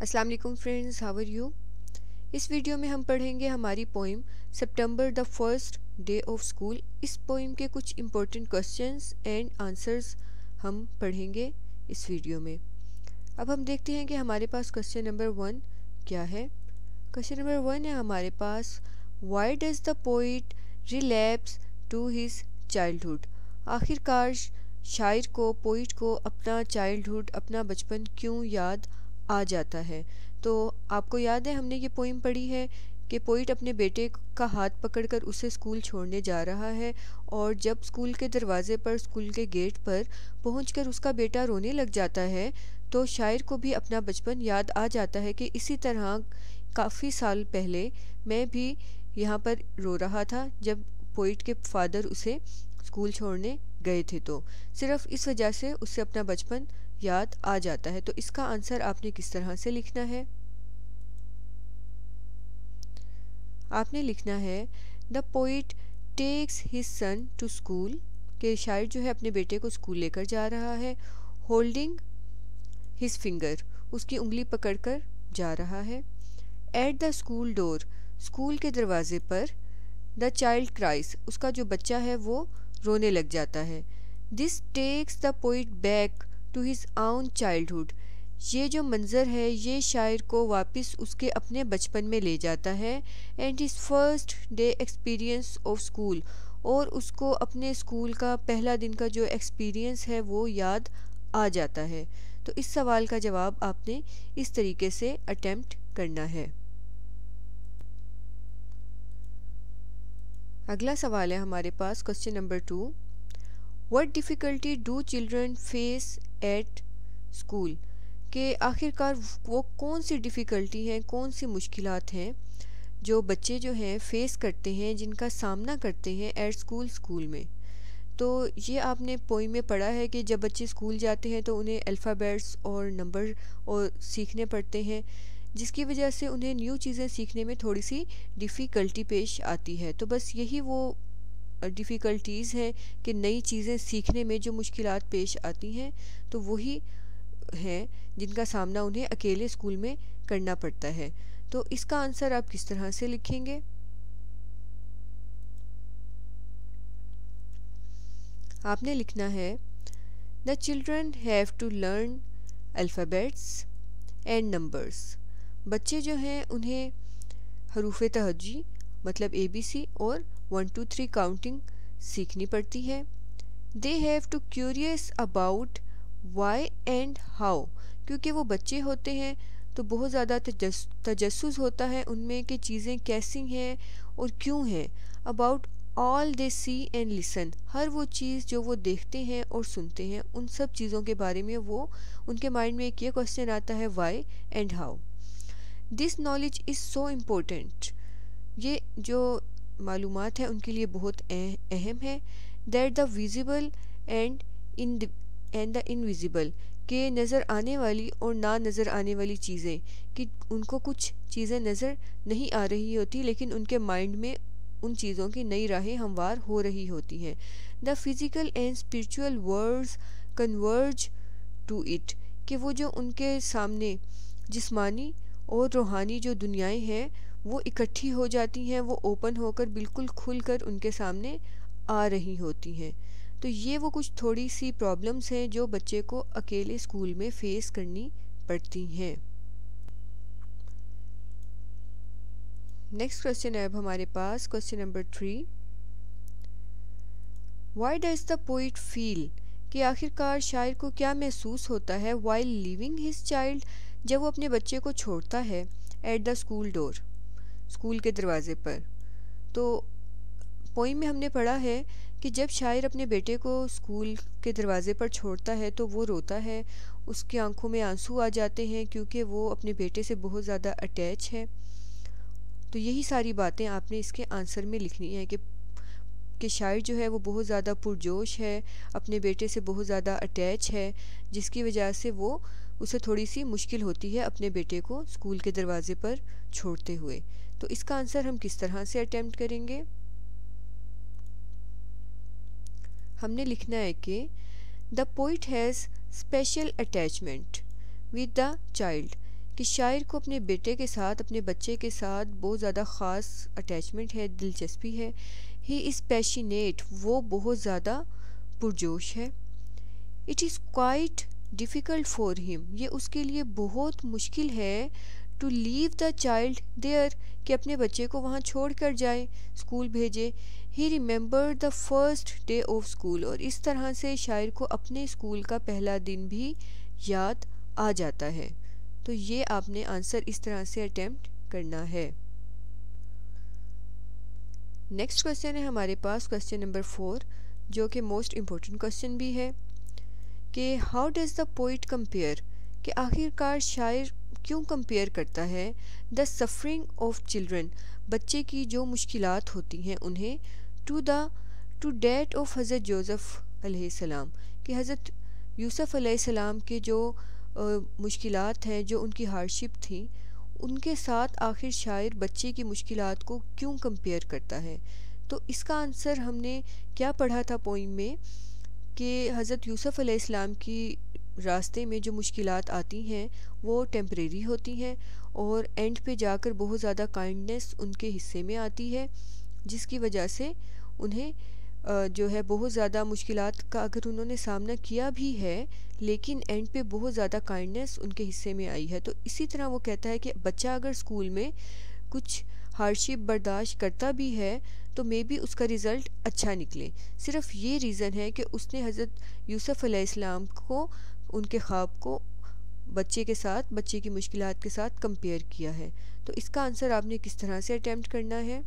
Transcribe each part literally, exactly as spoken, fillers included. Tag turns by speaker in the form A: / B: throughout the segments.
A: अस्सलाम वालेकुम friends, how are you. इस वीडियो में हम पढ़ेंगे हमारी poem September the first day of school. इस पोइम के कुछ इम्पोर्टेंट क्वेश्चंस एंड आंसर्स हम पढ़ेंगे इस वीडियो में। अब हम देखते हैं कि हमारे पास क्वेश्चन नंबर वन क्या है। क्वेश्चन नंबर वन है हमारे पास, why does the poet relapse to his childhood. आखिरकार शायर को पोइट को अपना चाइल्डहुड अपना बचपन क्यों याद आ जाता है। तो आपको याद है हमने ये पोइम पढ़ी है कि पोइट अपने बेटे का हाथ पकड़कर उसे स्कूल छोड़ने जा रहा है, और जब स्कूल के दरवाजे पर स्कूल के गेट पर पहुंचकर उसका बेटा रोने लग जाता है तो शायर को भी अपना बचपन याद आ जाता है कि इसी तरह काफ़ी साल पहले मैं भी यहाँ पर रो रहा था जब पोइट के फादर उसे स्कूल छोड़ने गए थे। तो सिर्फ इस वजह से उसे अपना बचपन याद आ जाता है। तो इसका आंसर आपने किस तरह से लिखना है। आपने लिखना है the poet takes his son to school, के शायर जो है अपने बेटे को स्कूल लेकर जा रहा है। होल्डिंग हिज फिंगर, उसकी उंगली पकड़कर जा रहा है। At the school door, school के दरवाजे पर। द चाइल्ड क्राइस, उसका जो बच्चा है वो रोने लग जाता है। This takes the poet back to his own childhood, ये जो मंज़र है ये शायर को वापस उसके अपने बचपन में ले जाता है। And his first day experience of school, और उसको अपने स्कूल का पहला दिन का जो एक्सपीरियंस है वो याद आ जाता है। तो इस सवाल का जवाब आपने इस तरीके से अटेम्प्ट करना है। अगला सवाल है हमारे पास question number two, what difficulty do children face at school, के आखिरकार वो कौन सी डिफ़िकल्टी हैं, कौन सी मुश्किलात हैं जो बच्चे जो हैं फेस करते हैं, जिनका सामना करते हैं एट स्कूल स्कूल में। तो ये आपने पोइम में पढ़ा है कि जब बच्चे स्कूल जाते हैं तो उन्हें अल्फ़ाबेट्स और नंबर और सीखने पड़ते हैं, जिसकी वजह से उन्हें न्यू चीज़ें सीखने में थोड़ी सी डिफ़िकल्टी पेश आती है। तो बस यही वो डिफ़िकल्टीज़ हैं कि नई चीज़ें सीखने में जो मुश्किलात पेश आती हैं तो वही हैं जिनका सामना उन्हें अकेले स्कूल में करना पड़ता है। तो इसका आंसर आप किस तरह से लिखेंगे। आपने लिखना है the children have to learn alphabets and numbers, बच्चे जो हैं उन्हें हरूफ तहज्जी मतलब ए बी सी और वन टू थ्री काउंटिंग सीखनी पड़ती है। They have to curious about why and how, क्योंकि वो बच्चे होते हैं तो बहुत ज़्यादा तजस्सुस होता है उनमें कि चीज़ें कैसी हैं और क्यों हैं। About all they see and listen, हर वो चीज़ जो वो देखते हैं और सुनते हैं उन सब चीज़ों के बारे में वो उनके माइंड में एक ये क्वेश्चन आता है, why and how. This knowledge is so important, ये जो मालूमात है उनके लिए बहुत अहम है। That the visible and in and the invisible, के नज़र आने वाली और ना नज़र आने वाली चीज़ें, कि उनको कुछ चीज़ें नज़र नहीं आ रही होती लेकिन उनके माइंड में उन चीज़ों की नई राहें हमवार हो रही होती हैं। The physical and spiritual worlds converge to it, कि वो जो उनके सामने जिस्मानी और रूहानी जो दुनियाएं हैं वो इकट्ठी हो जाती हैं, वो ओपन होकर बिल्कुल खुलकर उनके सामने आ रही होती हैं। तो ये वो कुछ थोड़ी सी प्रॉब्लम्स हैं जो बच्चे को अकेले स्कूल में फेस करनी पड़ती हैं। नेक्स्ट क्वेश्चन है अब हमारे पास question number three, why does the poet feel, कि आखिरकार शायर को क्या महसूस होता है वाइल लिविंग हिज चाइल्ड, जब वो अपने बच्चे को छोड़ता है at the school door, school के दरवाजे पर। तो पोइम में हमने पढ़ा है कि जब शायर अपने बेटे को स्कूल के दरवाजे पर छोड़ता है तो वो रोता है, उसकी आंखों में आंसू आ जाते हैं क्योंकि वो अपने बेटे से बहुत ज़्यादा अटैच है। तो यही सारी बातें आपने इसके आंसर में लिखनी है कि कि शायर जो है वो बहुत ज़्यादा पुरजोश है, अपने बेटे से बहुत ज़्यादा अटैच है, जिसकी वजह से वो उसे थोड़ी सी मुश्किल होती है अपने बेटे को स्कूल के दरवाजे पर छोड़ते हुए। तो इसका आंसर हम किस तरह से अटेम्प्ट करेंगे। हमने लिखना है कि the poet has special attachment with the child, کہ شاعر کو اپنے بیٹے کے ساتھ، اپنے بچے کے ساتھ بہت زیادہ خاص اٹیچمنٹ ہے، دلچسپی ہے. ہی از پیشنیٹ، وہ بہت زیادہ پرجوش ہے. It is quite difficult for him, یہ اس کے لیے بہت مشکل ہے to leave the child there, کہ اپنے بچے کو وہاں چھوڑ کر جائے، اسکول بھیجے. He remember the first day of school, اور اس طرح سے شاعر کو اپنے اسکول کا پہلا دن بھی یاد آ جاتا ہے. تو یہ آپ نے آنسر اس طرح سے اٹیمپٹ کرنا ہے. نیکسٹ کویسچن ہے ہمارے پاس کویسچن نمبر فور، جو کہ موسٹ امپورٹنٹ کویسچن بھی ہے کہ how does the poet compare, کہ آخر کار شاعر کیوں کمپیئر کرتا ہے دا سفرنگ آف چلڈرن، بچے کی جو مشکلات ہوتی ہیں انہیں، to the to date of حضرت یوسف علیہ السلام، کہ حضرت یوسف علیہ السلام کے جو مشکلات ہیں، جو ان کی ہارڈشپ تھیں، ان کے ساتھ آخر شاعر بچے کی مشکلات کو کیوں کمپیئر کرتا ہے. تو اس کا آنسر ہم نے کیا پڑھا تھا پوئم میں، کہ حضرت یوسف علیہ السلام کی راستے میں جو مشکلات آتی ہیں وہ ٹیمپریری ہوتی ہیں، اور اینڈ پہ جا کر بہت زیادہ کائنڈنیس ان کے حصے میں آتی ہے، جس کی وجہ سے انہیں جو ہے بہت زیادہ مشکلات کا اگر انہوں نے سامنا کیا بھی ہے، لیکن اینڈ پہ بہت زیادہ کائنڈنیس ان کے حصے میں آئی ہے. تو اسی طرح وہ کہتا ہے کہ بچہ اگر اسکول میں کچھ ہارڈشپ برداشت کرتا بھی ہے تو مے بی اس کا رزلٹ اچھا نکلے. صرف یہ ریزن ہے کہ اس نے حضرت یوسف علیہ السلام کو، ان کے خواب کو بچے کے ساتھ، بچے کی مشکلات کے ساتھ کمپیئر کیا ہے. تو اس کا آنسر آپ نے کس طرح سے اٹیمپٹ کرنا ہے؟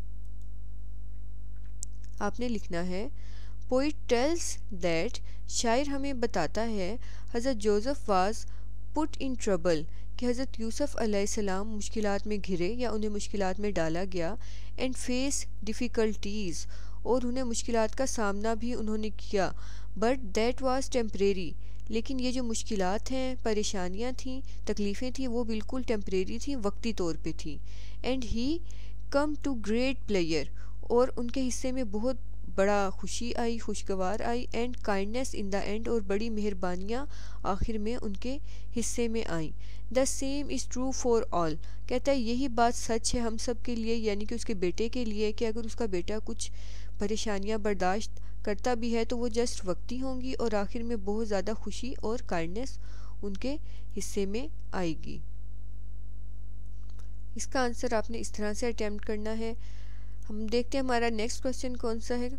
A: آپ نے لکھنا ہے پوئٹ ٹیلز دیٹ، شاعر ہمیں بتاتا ہے حضرت یوسف واز پٹ ان ٹربل، کہ حضرت یوسف علیہ السلام مشکلات میں گھرے یا انہیں مشکلات میں ڈالا گیا، اینڈ فیس ڈیفیکلٹیز، اور انہیں مشکلات کا سامنا بھی انہوں نے کیا، بٹ دیٹ واز ٹیمپریری، لیکن یہ جو مشکلات ہیں، پریشانیاں تھیں، تکلیفیں تھیں، وہ بالکل ٹیمپریری تھیں، وقتی طور پہ تھیں. And he come to great player, اور ان کے حصے میں بہت بڑا خوشی آئی، خوشگوار آئی، and kindness in the end, اور بڑی مہربانیاں آخر میں ان کے حصے میں آئیں. The same is true for all, کہتا ہے یہی بات سچ ہے ہم سب کے لیے، یعنی کہ اس کے بیٹے کے لیے، کہ اگر اس کا بیٹا کچھ پریشانیاں برداشت کرتا بھی ہے تو وہ جسٹ وقتی ہوں گی، اور آخر میں بہت زیادہ خوشی اور کائنڈنیس ان کے حصے میں آئے گی. اس کا آنسر آپ نے اس طرح سے اٹیمپٹ کرنا ہے. ہم دیکھتے ہیں ہمارا نیکسٹ کویسچن کون سا ہے.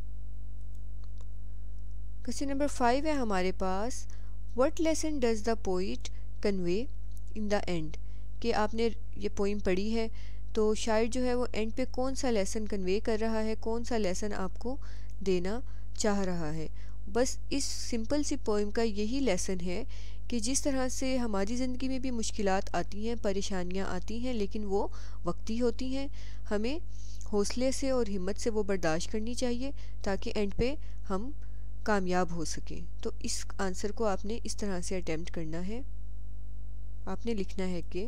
A: کویسچن نمبر فائیو ہے ہمارے پاس، what lesson does the poet convey in the end, کہ آپ نے یہ پوئم پڑھی ہے تو شاعر جو ہے وہ اینڈ پہ کون سا لیسن کنوے کر رہا ہے، کون سا لیسن آپ کو دینا چاہ رہا ہے. بس اس سمپل سی پوئم کا یہی لیسن ہے کہ جس طرح سے ہماری زندگی میں بھی مشکلات آتی ہیں، پریشانیاں آتی ہیں، لیکن وہ وقتی ہوتی ہیں، ہمیں حوصلے سے اور ہمت سے وہ برداشت کرنی چاہیے تاکہ اینڈ پہ ہم کامیاب ہو سکیں. تو اس آنسر کو آپ نے اس طرح سے اٹیمپٹ کرنا ہے. آپ نے لکھنا ہے کہ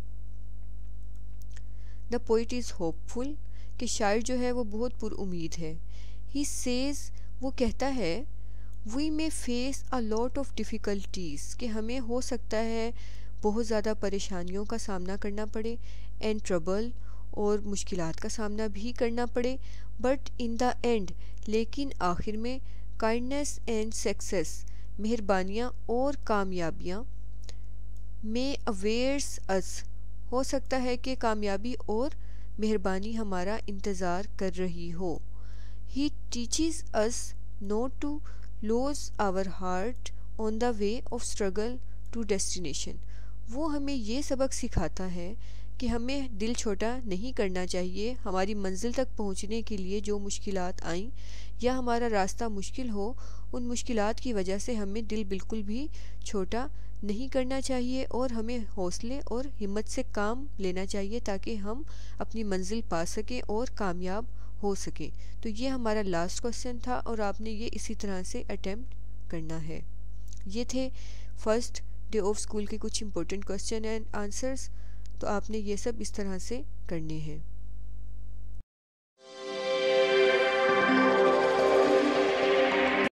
A: دا پوئٹ از ہوپ فل، کہ شاعر جو ہے وہ بہت پر امید ہے. ہی سیز، وہ کہتا ہے we may face a lot of difficulties, کہ ہمیں ہو سکتا ہے بہت زیادہ پریشانیوں کا سامنا کرنا پڑے، اینڈ ٹربل، اور مشکلات کا سامنا بھی کرنا پڑے، بٹ ان دا اینڈ، لیکن آخر میں، کائنڈنیس اینڈ سکسیس، مہربانیاں اور کامیابیاں، میں اویئرس اس، ہو سکتا ہے کہ کامیابی اور مہربانی ہمارا انتظار کر رہی ہو. He teaches us not to lose our heart on the way of struggle to destination, وہ ہمیں یہ سبق سکھاتا ہے کہ ہمیں دل چھوٹا نہیں کرنا چاہیے. ہماری منزل تک پہنچنے کے لیے جو مشکلات آئیں یا ہمارا راستہ مشکل ہو، ان مشکلات کی وجہ سے ہمیں دل بالکل بھی چھوٹا نہیں کرنا چاہیے، اور ہمیں حوصلے اور ہمت سے کام لینا چاہیے تاکہ ہم اپنی منزل پا سکیں اور کامیاب ہو سکیں. تو یہ ہمارا لاسٹ کویسچن تھا، اور آپ نے یہ اسی طرح سے اٹیمپٹ کرنا ہے. یہ تھے فرسٹ ڈے آف اسکول کے کچھ امپورٹنٹ کویسچن اینڈ آنسرز. تو آپ نے یہ سب اس طرح سے کرنے ہیں.